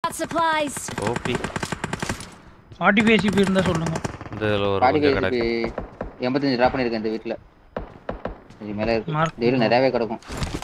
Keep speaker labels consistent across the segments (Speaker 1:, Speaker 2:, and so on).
Speaker 1: supplies.
Speaker 2: OP
Speaker 3: 45 HP இருந்தா சொல்லுங்க.
Speaker 2: இதுல ஒரு கொஞ்சம் கிடக்கு.
Speaker 4: 85 டிராப் பண்ணிருக்கேன் இந்த வீட்ல. இது மேல இருக்கு. இதுல நிறையவே கிடக்கும்.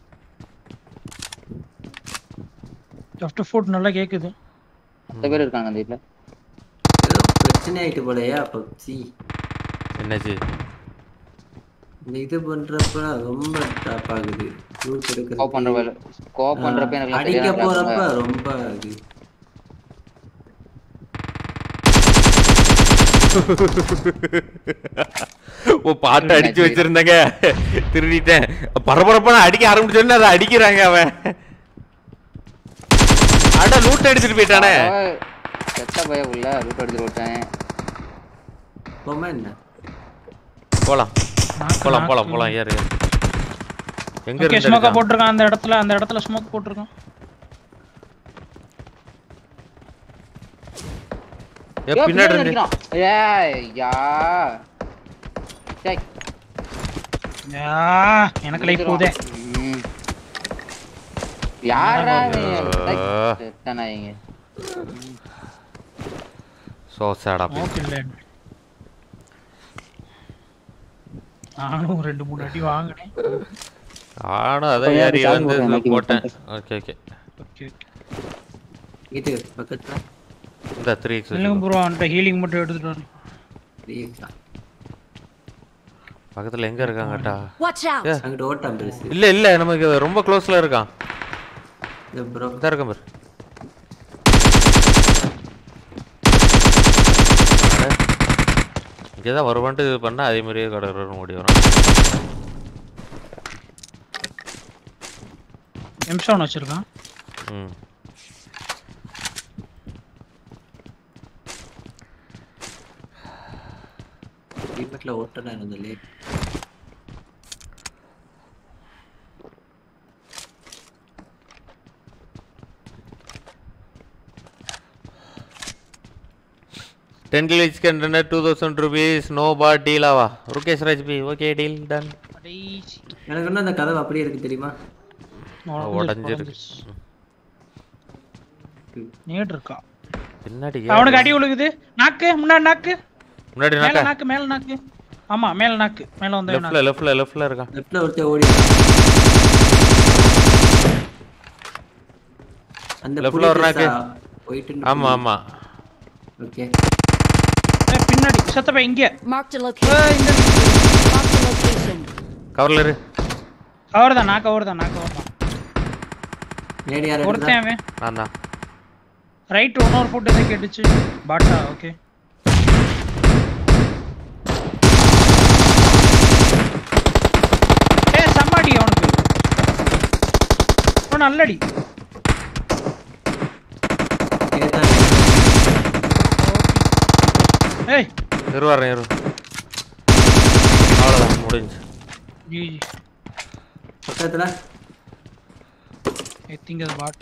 Speaker 3: லெஃப்ட் ஃபுட் நல்லா கேக்குது.
Speaker 4: 10 பேர் இருக்காங்க அந்த வீட்ல.
Speaker 5: ஏதோ பிரச்சனை ஆயிட்டு போலயா பப்சி.
Speaker 2: என்னாச்சு?
Speaker 5: இந்த இது பண்றப்ப ரொம்ப டாப் ஆகுது. ரூட் எடுக்கிறது.
Speaker 4: ஸ்கோப் பண்றப்ப எனக்கு
Speaker 5: அடிக்க போறப்ப ரொம்ப இது.
Speaker 2: ஓ பாட்டு அடிச்சு வச்சிருந்தங்க. திருடிட்டேன். பரபரப்பான அடிக்க ஆரம்பிச்சோன்னே அதை அடிக்கிறாங்க அவன். அட லூட் அடிச்சிட்டு போயிட்டானே.
Speaker 4: செத்த பய உள்ள லூட் அடிச்சு போட்டேன்.
Speaker 5: போமா என்ன?
Speaker 2: போலாம். போலாம் ஏறு. எங்க
Speaker 3: இருக்கு? ஸ்மோக் போட்டுருக்கான் அந்த இடத்துல ஸ்மோக் போட்டுருக்கான்.
Speaker 2: பின்னாடி நிக்கிறான்.
Speaker 4: ஏய் யா. டேய்.
Speaker 3: யா எனக்கு லைஃப் போதே.
Speaker 4: யாரா நீ? செத்தனாயங்க.
Speaker 2: சோ சேடா.
Speaker 3: ஓகே இல்ல. நானும் 2-3 அடி வாங்குனேன்.
Speaker 2: நானும் அத ஏறி வந்து போட்டேன். ஓகே.
Speaker 5: இது பக்கத்துல
Speaker 2: இந்த 3x
Speaker 3: இல்லங்க ப்ரோ அந்த ஹீலிங் மட்டும் எடுத்துட்டு வரேன்.
Speaker 5: 3x
Speaker 2: பக்கத்துல எங்க இருக்காங்கடா?
Speaker 1: Watch out.
Speaker 5: அங்க ஓட்டம் பெருசு.
Speaker 2: இல்ல நமக்கு ரொம்ப க்ளோஸ்ல இருக்கான்.
Speaker 5: இந்த ப்ரோ
Speaker 2: இதா இருக்க பாரு. இங்கதான் வருவான்ட்டு பண்ணா அதே மாதிரியே கடற்கரை ஓடி வரான்.
Speaker 3: எம்ஷான் வச்சிருக்கான்.
Speaker 5: வீட்ல ஓட்டனா இருந்தலே.
Speaker 2: $10 glitch can run at 2000 rupees. No bar deal ஆவா. ருகேஷ் ராஜ்பி ஓகே டீல் டன்.
Speaker 5: எனக்கு என்ன அந்த கதவு அப்படியே இருக்கு தெரியுமா?
Speaker 2: உடைஞ்சிருக்கு.
Speaker 3: நேட் இருக்கா?
Speaker 2: பின்னாடி
Speaker 3: அவனுக்கு அடி விழுகுது. நாக்கு முன்னாடி நாக்கு.
Speaker 2: முன்னாடி
Speaker 3: மேல நாக்கு. ஆமா மேல நாக்கு. மேல வந்து நாக்கு.
Speaker 2: லெஃப்ட்ல இருக்கான்.
Speaker 5: லெஃப்ட்ல ஒருத்தன் ஓடி. அந்த
Speaker 2: லெஃப்ட்ல ஒரு நாக்கு.
Speaker 5: போயிட்டு
Speaker 2: ஆமா.
Speaker 5: ஓகே.
Speaker 3: பின்னாடி சத்தப்ப இங்க.
Speaker 1: Mark the location. Mark the location.
Speaker 2: கவர்ல இரு.
Speaker 3: கவர்தான்.
Speaker 5: நேடி யாரா?
Speaker 3: ஒருத்தன் அவன்.
Speaker 2: நான்.
Speaker 3: ரைட் இன்னொரு ஃபுட் எதை கேட்டுச்சு. பாட்டா ஓகே. சம்மாடி அவனுக்கு. அவன் நல்லடி. ஏய்
Speaker 2: இரு. அவ்வளவுதான் முடிஞ்சு.
Speaker 3: ஜிஜி.
Speaker 5: பக்கத்துல
Speaker 3: ஐ திங்க் அது பாட்.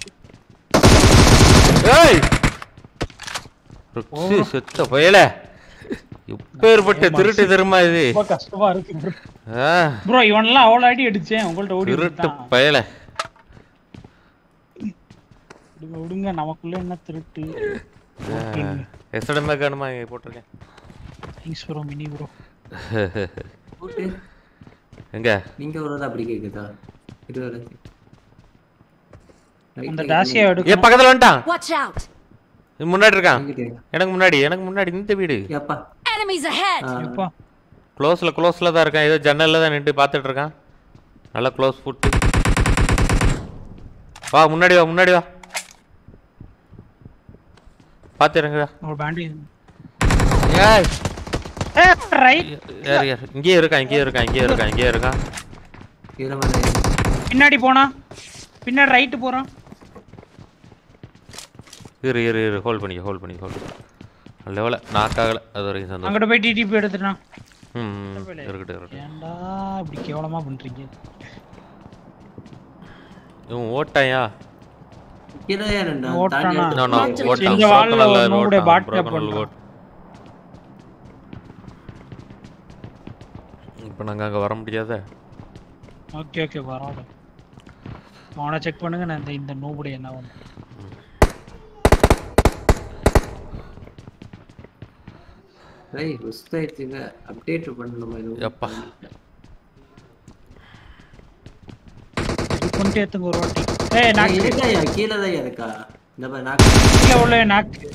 Speaker 2: ஏய் ருக்ஸி செத்த பயல. இப்பேர்பட்ட திருட்டு தருமா இது?
Speaker 3: ரொம்ப கஷ்டமா இருக்கு ப்ரோ. இவனெல்லாம் அவ்வளவு அடி அடிச்சேன் உங்கள்ட்ட ஓடி
Speaker 2: திருட்டு பயல.
Speaker 3: விடுங்க நமக்குள்ள என்ன திருட்டு.
Speaker 2: எஸ்டமே காணுமா இங்க போட்டுருக்கேன்.
Speaker 3: Thanks bro mini bro.
Speaker 5: போட்டு
Speaker 2: எங்க
Speaker 5: நீங்க வரதா அப்படி கேக்குதா? இது வர
Speaker 3: அந்த டாசியா எடுக்க.
Speaker 2: ஏ பக்கத்துல வந்துட்டான்.
Speaker 1: Watch out.
Speaker 2: முன்னாடி இருக்கான். எனக்கு முன்னாடி இந்த வீடு.
Speaker 5: ஏப்பா
Speaker 1: Enemies ahead.
Speaker 3: எப்பா
Speaker 2: க்ளோஸ்ல தான் இருக்கான். ஏதோ ஜன்னல்ல தான் நின்னு பார்த்துட்டு இருக்கான். நல்ல க்ளோஸ் ஃபுட். வா முன்னாடி வா. பாத்துறங்கடா.
Speaker 3: ஒரு பேண்டேஜ்.
Speaker 2: ஏய்
Speaker 3: ரைட்.
Speaker 2: யார் இங்கே இருக்கான்.
Speaker 3: பின்னாடி போனா. பின்னாடி ரைட் போறான்.
Speaker 2: இரு ஹோல்ட் பண்ணி. லெவல நாக் ஆகல. அது வரைக்கும் சந்தோஷம்.
Speaker 3: அங்கட போய் டிடிபி எடுத்துட்டான்.
Speaker 2: இருக்கட்டும்.
Speaker 3: ஏன்டா இப்படி கேவலமா பண்றீங்க?
Speaker 2: இவன் ஓட்டாயா?
Speaker 5: கிடயேண்டா
Speaker 3: ஓட்டானா?
Speaker 2: ஓட்டான்.
Speaker 3: இந்த வால்ல நோவுடைய பாட் கேப் பண்றான்.
Speaker 2: இப்போ நாங்க அங்க வர முடியாதே.
Speaker 3: ஓகே வரோம். அவனை செக் பண்ணுங்க. நான் இந்த நோவுடைய என்ன வந்து
Speaker 5: ஏய் ரிஸ்க் ஆயிடுச்சுங்க அப்டேட் பண்ணணுமா இது
Speaker 2: எப்பா
Speaker 3: கொண்டு ஏத்துங்க ஒரு வாட்டி. ஏய் நாக்கு
Speaker 5: இருக்கா கீழ தான் இருக்கா இந்த பாரு நாக்கு
Speaker 3: கீழ உள்ள நாக்கு.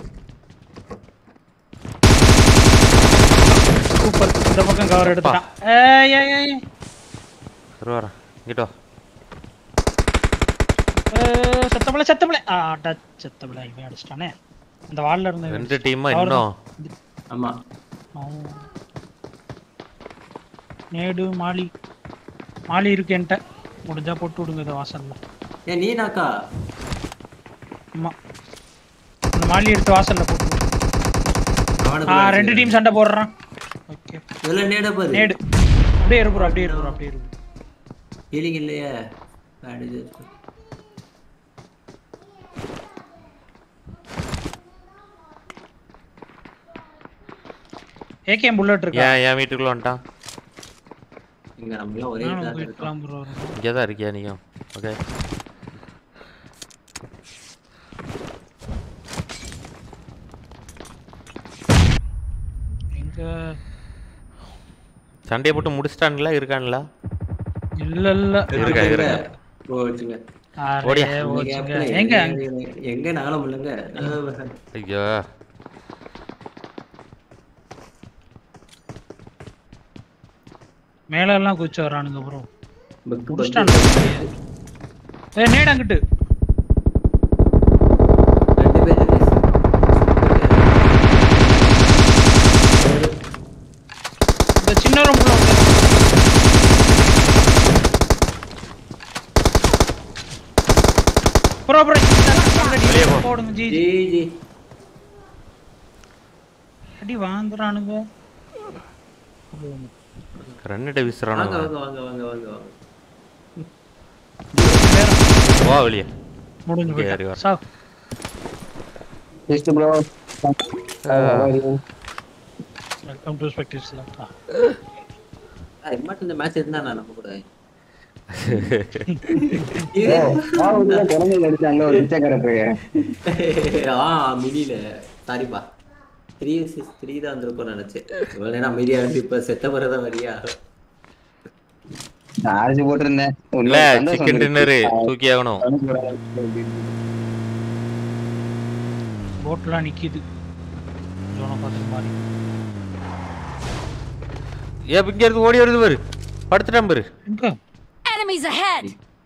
Speaker 3: சூப்பர். இந்த பக்கம் கவர் எடுத்துட்டான். ஏய் ஏய் ஏய்
Speaker 2: வர இங்கடோ.
Speaker 3: செத்தபள ஆடா செத்தபள இவன் அடிச்சிட்டானே. அந்த வால்ல இருந்து
Speaker 2: ரெண்டு டீமா இன்னும்.
Speaker 5: ஆமா
Speaker 3: நேடு மாலி இருக்கு என்கிட்ட. முடிஞ்சா போட்டு விடுங்க இந்த வாசல்ல.
Speaker 5: ஏ நீ நாக்கா
Speaker 3: ஆமா இந்த மாலி எடுத்து வாசல்ல போட்டு விடு.
Speaker 5: அவனுக்கு
Speaker 3: ரெண்டு டீம் சண்டை போடுறான். ஓகே
Speaker 5: இதெல்லாம் நேட பாரு
Speaker 3: நேடு அப்படியே இரு ப்ரோ அப்படியே இரு.
Speaker 5: ஹீலிங் இல்லையே அடிச்சு
Speaker 3: ஏகேஎம் புல்லட் இருக்கா?
Speaker 2: ஏன் வீட்டுக்குள்ள வந்துட்டான்.
Speaker 5: இங்க நம்மள ஒரே
Speaker 3: நான் போயிடலாம் ப்ரோ.
Speaker 2: இங்கே தான் இருக்கியா நீயும்? ஓகே
Speaker 3: எங்க
Speaker 2: சண்டையை போட்டு முடிச்சிட்டானுங்களா இருக்கானுங்களா?
Speaker 3: இல்ல
Speaker 2: இருக்கா
Speaker 5: போச்சுங்க
Speaker 2: ஓடியா.
Speaker 3: எங்க
Speaker 5: நாளும் இல்லங்க
Speaker 2: ஐயோ
Speaker 3: மேல எல்லாம் குச்சி வரானுங்க ப்ரோ.
Speaker 5: பக்கு
Speaker 3: முடிச்சிட்டானுங்க. ஏய் நேடு அங்கிட்டு.
Speaker 5: ரெண்டு பேர்
Speaker 3: இந்த சின்ன ரூம்ல வந்து ப்ரோ போடுங்க ஜி
Speaker 5: ஜி ஜி
Speaker 3: அடி வாங்குறானுங்க.
Speaker 2: ரன்னிட்ட வீசுறானு.
Speaker 5: வாங்க வாங்க வாங்க வாங்க வாங்க வாங்க
Speaker 2: வா வெளியே.
Speaker 3: முடிஞ்சு
Speaker 2: Okay,
Speaker 3: போயிட்டா. சாவ்.
Speaker 6: Just bro.
Speaker 3: வெல்கம் டு ஸ்பெக்டேட்டர்ஸ்ல.
Speaker 5: எம்மாட்ட இந்த மேட்ச் இருந்தா நான் நம்ம கூட
Speaker 6: குழந்தைங்க அடிச்சாங்க ஒரு பிச்சைக்கார பையன்.
Speaker 5: மினில சாரிப்பா 363 தான் வந்திருக்கும் நினைச்சேன். இவ்வளவு நேரம் அமைதியா இருந்து இப்ப செத்த பிறதான் வரியா?
Speaker 6: சார்ஜ் போட்டிருந்தேன்.
Speaker 2: இல்ல சிக்கன் டின்னர் தூக்கி ஆகணும்.
Speaker 3: போட்லாம் நிக்குது. ஜோன பாத்து மாறி.
Speaker 2: இங்க இருந்து ஓடி வருது பாரு. படுத்துட்டான் பாரு.
Speaker 3: எங்க?
Speaker 1: Enemies ahead!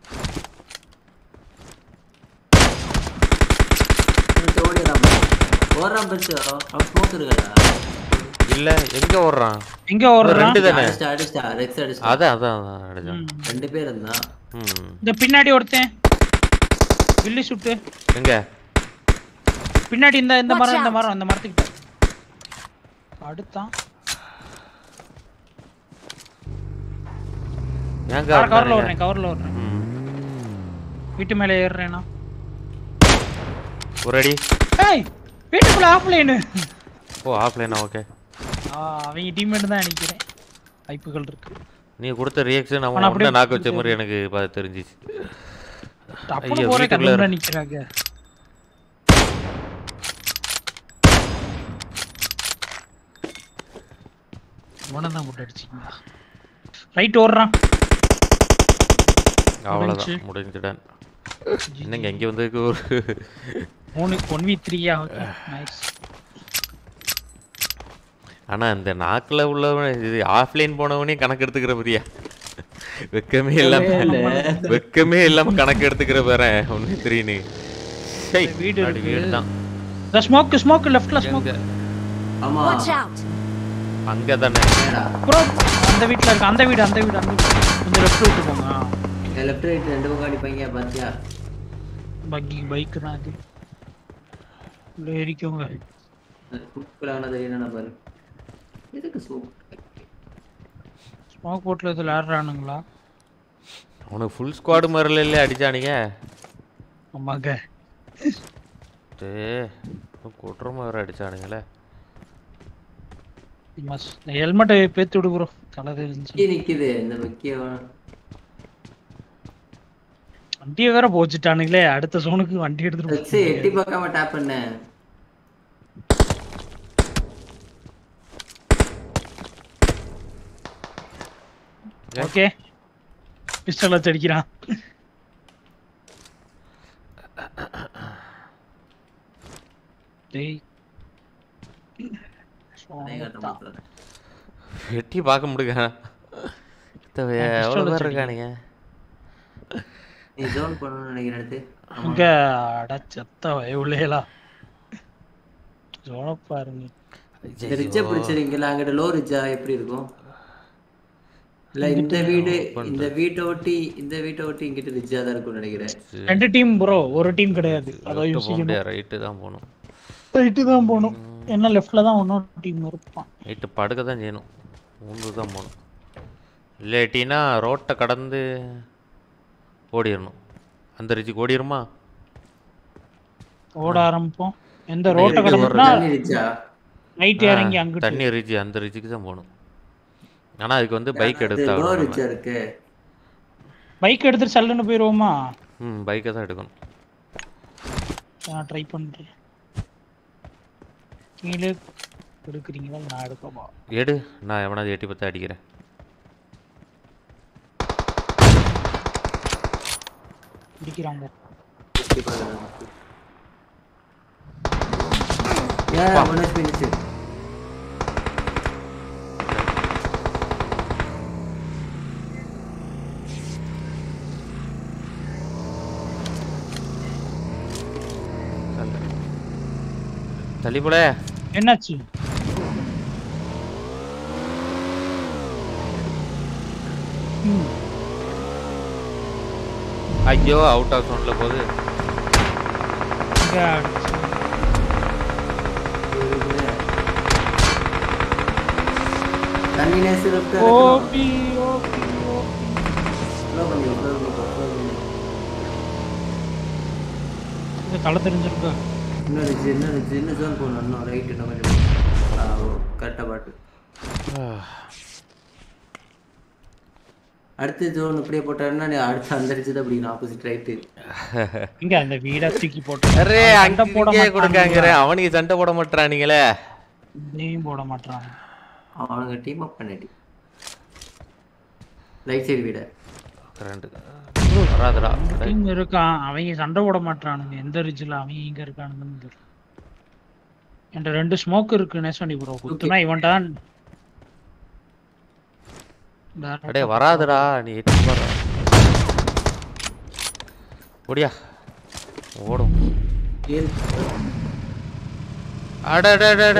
Speaker 5: ஓடுறான் பெருசு அவன் ஸ்மோக் இருக்கா?
Speaker 2: இல்ல எங்க ஓடுறான்?
Speaker 3: எங்க ஓடுறான்?
Speaker 2: ரெண்டு தானே.
Speaker 5: அடிச்சா ரெக்ஸ் அடிச்சா.
Speaker 2: அதான் அடிச்சான்.
Speaker 5: ரெண்டு பேர் இருந்தா.
Speaker 3: இந்த பின்னாடி ஒருத்தன் வில்லி சுட்டு.
Speaker 2: எங்க?
Speaker 3: பின்னாடி இந்த மரம் அந்த மரத்துக்கிட்ட. அடுத்தான்.
Speaker 2: எங்க
Speaker 3: கவர்ல ஓடுறேன். வீட்டு மேல ஏறுறேனா?
Speaker 2: ஒரு அடி.
Speaker 3: ஏய் வீட்டுக்குள்ள ஆஃப்லைன்.
Speaker 2: ஓ ஆஃப்லைனா ஓகே.
Speaker 3: அவங்க டீம்மேட் தான் நினைக்கிறேன். வாய்ப்புகள் இருக்கு.
Speaker 2: நீ கொடுத்த ரியாக்ஷன் அவன் அப்படியே நாக்கு வச்ச மாதிரி எனக்கு தெரிஞ்சிச்சு.
Speaker 3: அப்படியே போற கண்ணுல நிக்கறாங்க. ஒண்ணதான் போட்டு அடிச்சீங்க. ரைட் ஓடுறான்.
Speaker 2: அவ்வளவுதான் முடிஞ்சிட்டான். என்னங்க இங்க வந்து ஒரு
Speaker 3: 1v3 ஓகே நைஸ்.
Speaker 2: ஆனா இந்த நாக்குல உள்ளவன் இது ஆஃப்லைன் போனவனே கணக்கு எடுத்துக்கிற மாதிரியா? வெக்கமே இல்லாம கணக்கு எடுத்துக்கிற பாரு 1v3ன்னு. சரி வீடு தான்.
Speaker 3: The smoke leftல smoke.
Speaker 5: ஆமா
Speaker 1: Watch out!
Speaker 2: அங்க தானே
Speaker 3: ப்ரோ அந்த வீட்ல இருக்கு. அந்த வீடு கொஞ்சம் லெஃப்ட் விட்டு போங்க.
Speaker 5: லெஃப்ட் ரைட் ரெண்டு பக்கம் அடிப்பாங்க பாத்தியா?
Speaker 3: பைக் தான் அது. ஏறிக்கோங்க.
Speaker 5: குப்பலான தெரியுனா பாரு. எதுக்கு
Speaker 3: ஸ்மோக் போட்ல இது லாடுறானுங்களா?
Speaker 2: அவனுக்கு ஃபுல் ஸ்குவாட் மரல அடிச்சானுங்க.
Speaker 3: ஆமாங்க.
Speaker 2: கொட்ற மாதிரி அடிச்சானுங்களே.
Speaker 3: மஸ் ஹெல்மெட் பேத்து விடு ப்ரோ. கலர் இருந்துச்சு.
Speaker 5: நிக்குது இந்த வக்கிய
Speaker 3: வண்டியை வேற போச்சுட்டானுங்களே. அடுத்த சோனுக்கு வண்டி எடுத்துட்டு
Speaker 5: எட்டி பார்க்காம டேப் பண்ண.
Speaker 3: ஓகே பிஸ்டல் வச்சு அடிக்கிறான். டேய்
Speaker 2: வெட்டி பார்க்க முடியுங்க. எவ்வளோ பேர் இருக்கானுங்க?
Speaker 5: நீ ஜோன் பண்ணணும்னு நினைக்கிறேன்.
Speaker 3: அங்க அடச்சத்த உள்ளேலா ஜோன பாருங்க.
Speaker 5: இந்த ரிட்ஜை பிடிச்சிருக்கீங்களா? அங்கிட்ட லோ ரிட்ஜா எப்படி இருக்கும்? இல்ல இந்த வீட்டை ஒட்டி இங்கிட்ட ரிட்ஜா தான் இருக்கும்னு நினைக்கிறேன்.
Speaker 3: 2 டீம் ப்ரோ, ஒரு டீம் கிடையாது. அத யோசிக்கணும்.
Speaker 2: ரைட்டு தான் போணும்.
Speaker 3: என்ன லெஃப்ட்ல தான் இன்னொரு டீம் இருப்பான்.
Speaker 2: ரைட்டு படுக்க தான் செய்யணும். மூணு தான் போகணும். இல்லாட்டினா ரோட்டை கடந்து ஓடிடணும். அந்த ரிஜிக்கு ஓடிடுமா?
Speaker 3: ஓட ஆரம்பிப்போம். எந்த ரோட்டை கடந்துனா நைட் இறங்கி அங்க
Speaker 2: தண்ணி ரிஜி, அந்த ரிஜிக்கு தான் போகணும். ஆனா அதுக்கு வந்து பைக் எடுத்தாகணும்.
Speaker 3: பைக் எடுத்துட்டு சல்லுன்னு போயிடுவோமா?
Speaker 2: பைக்கை தான் எடுக்கணும்.
Speaker 3: நான் ட்ரை பண்றேன். கீழே எடுக்கிறீங்களா? நான் எடுக்கமா?
Speaker 2: எடு, நான் எவனாவது எட்டி பத்து அடிக்கிறேன்.
Speaker 3: அடிக்கிறாங்க.
Speaker 2: தள்ளி போல.
Speaker 3: என்னாச்சு?
Speaker 2: ஐயோ, அவுட் ஆஃப் சவுண்ட்ல போகுது.
Speaker 3: தலை தெரிஞ்சிருக்கா?
Speaker 5: என்ன ஜோன் போகணும்? ரைட் என்ன கரெக்டாக பாட்டு. அடுத்த ஜோன் இப்படியே போட்டாருன்னா நீ அடுத்து அந்த அடிச்சது அப்படின்னு ஆப்போசிட் ரைட்டு.
Speaker 3: இங்க அந்த வீட தூக்கி போட்டு
Speaker 2: அரே அங்க போட கொடுக்காங்கற. அவனுக்கு சண்டை போட மாட்டறானீங்களே.
Speaker 3: நீயும் போட மாட்டறான்.
Speaker 5: அவனுங்க டீம் அப் பண்ணிட்டி. ரைட் சைடு வீட
Speaker 2: கரெண்ட் வராதடா.
Speaker 3: டீம் இருக்கான். அவங்க சண்டை போட மாட்டறானுங்க. எந்த ரிஜ்ல அவங்க இங்க இருக்கானுங்கன்னு தெரியல. என்ற 2 ஸ்மோக் இருக்கு நேசமணி ப்ரோ. குத்துனா இவன்டா.
Speaker 2: அடே வராதடா, நீ எட்டி வர. ஓடியா ஓடும்.
Speaker 3: என்னாச்சு?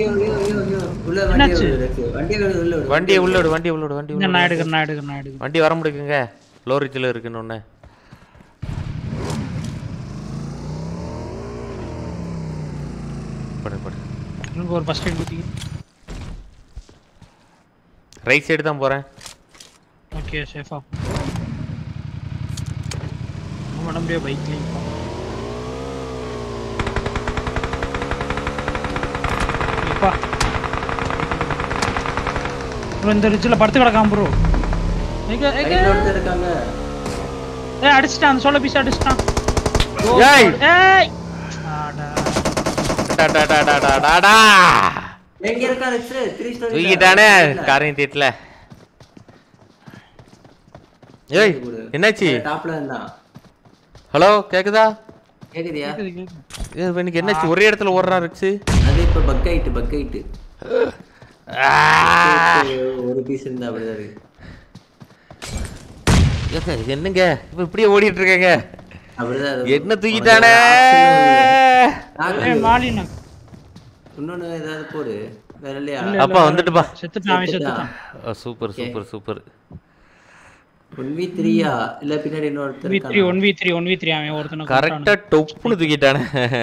Speaker 2: வண்டியை உள்ளோடு, வண்டியை உள்ளோடு, வண்டி உள்ளோடு.
Speaker 3: நான் எடுக்கிறேன்.
Speaker 2: வண்டி வர முடியுங்க. லோ ரிட்ஜில் இருக்குன்னு ஒன்று. படு படு.
Speaker 3: எனக்கு ஒரு ஃபர்ஸ்ட் எய்ட் குத்தி.
Speaker 2: ரைட் சைடு தான் போகிறேன்.
Speaker 3: ஓகே, சேஃபா. உடம்பே பைக்லேயும் இப்போ இந்த ரிட்ஜில் படுத்து கிடக்காம ப்ரோ.
Speaker 5: இருக்காங்க.
Speaker 3: அடிச்சிட்டான். அந்த சோலோ பீஸ் அடிச்சிட்டான்.
Speaker 5: எங்க இருக்கா ரிட்ஜ்? 3 ஸ்டார்
Speaker 2: தூக்கிட்டானே காரையும் தீட்ல. ஏய் என்னாச்சு?
Speaker 5: டாப்ல இருந்தா.
Speaker 2: ஹலோ கேக்குதா?
Speaker 5: கேக்குதியா?
Speaker 2: எனக்கு என்னாச்சு? ஒரே இடத்துல ஓடுறா ரிட்ஜ்.
Speaker 5: அது இப்ப பக் ஆயிட்டு. ஒரு பீஸ் இருந்தா அப்படிதான் இருக்கு.
Speaker 2: என்னங்க இப்ப இப்படியே ஓடிட்டு இருக்கேங்க?
Speaker 5: அப்படிதான்.
Speaker 2: என்ன தூக்கிட்டானே?
Speaker 5: இன்னொன்னு ஏதாவது போடு. வேற இல்லையா?
Speaker 2: அப்பா வந்துட்டுப்பா.
Speaker 3: செத்துட்டான்.
Speaker 2: Super super super.
Speaker 5: 1v3யா இல்ல பின்னாடி இன்னொருத்தர் இருக்கான்?
Speaker 3: 1v3 அவன் ஒருத்தன
Speaker 2: கரெக்ட்டா டொப்புன்னு தூக்கிட்டானே.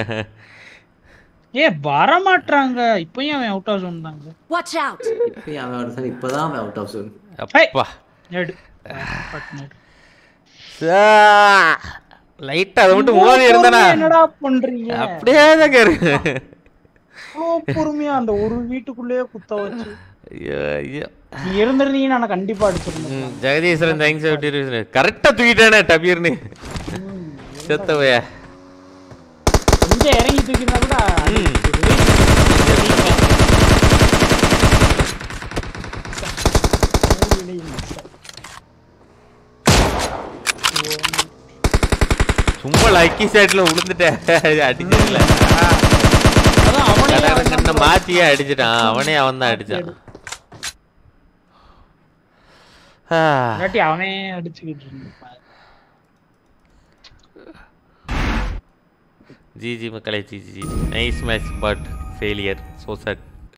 Speaker 3: வர மாட்டறாங்க. இப்போயும் அவன் அவுட் ஆஃப் ஜோன் தாங்க.
Speaker 1: Watch out.
Speaker 5: இப்போயும் அவன் அவுட். இப்போதான் அவன் அவுட் ஆஃப் ஜோன்.
Speaker 2: அப்பா
Speaker 3: நெட்
Speaker 2: லைட்டா அத மட்டும் மோதி இருந்தானே.
Speaker 3: என்னடா பண்றீங்க?
Speaker 2: அப்படியே தான் இருக்கு.
Speaker 3: பொறுமையா அந்த ஒரு வீட்டுக்குள்ளேயே குத்த வச்சு.
Speaker 2: ஐயோ
Speaker 3: நீ இருந்திருந்தீங்கன்னா நான் கண்டிப்பா அடிச்சிருந்தேன்.
Speaker 2: ஜெகதீஸ்வரன் தேங்க்ஸ் அப்படி கரெக்டா தூக்கிட்டானே டபியர்னு. செத்தவையா
Speaker 3: இங்க இறங்கி தூக்கினா கூட
Speaker 2: சும்மா லக்கி சைட்ல விழுந்துட்டேன் அடிச்சதுல
Speaker 1: அதான் அவனே
Speaker 2: கண்ண மாத்தியே அடிச்சிட்டான் அவனே அவன் தான் அடிச்சான்
Speaker 3: இல்லாட்டி அவனே அடிச்சுக்கிட்டு இருந்தான்
Speaker 2: ஜிஜி மக்களே GG nice match but failure so chat